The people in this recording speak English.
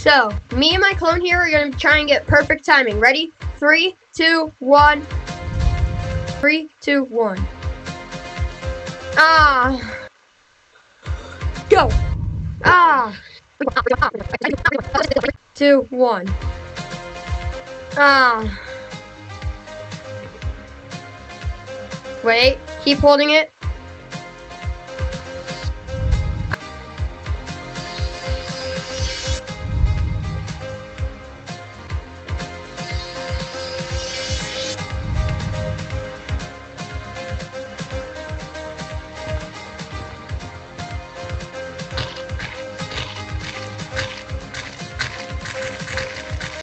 So, me and my clone here are going to try and get perfect timing. Ready? 3, 2, 1. 3, 2, 1. Ah. Go. Ah. 2, 1. Ah. Wait. Keep holding it.